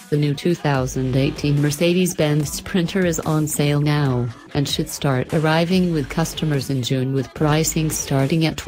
The new 2018 Mercedes-Benz Sprinter is on sale now, and should start arriving with customers in June, with pricing starting at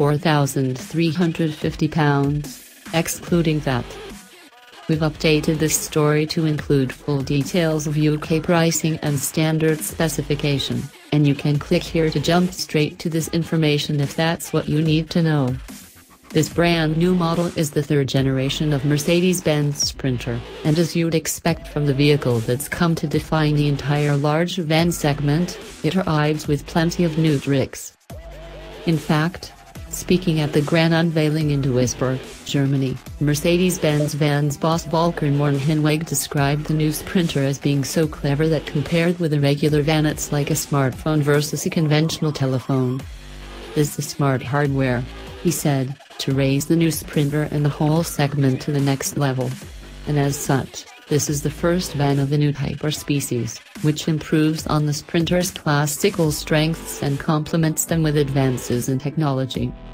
£24,350, excluding VAT. We've updated this story to include full details of UK pricing and standard specification, and you can click here to jump straight to this information if that's what you need to know. This brand new model is the third generation of Mercedes-Benz Sprinter, and as you'd expect from the vehicle that's come to define the entire large van segment, it arrives with plenty of new tricks. In fact, speaking at the grand unveiling in Duisberg, Germany, Mercedes-Benz Vans boss Volker Mornhinweg described the new Sprinter as being so clever that compared with a regular van it's like a smartphone versus a conventional telephone. This is the smart hardware, he said, to raise the new Sprinter and the whole segment to the next level. And as such, this is the first van of the new type or species, which improves on the Sprinter's classical strengths and complements them with advances in technology.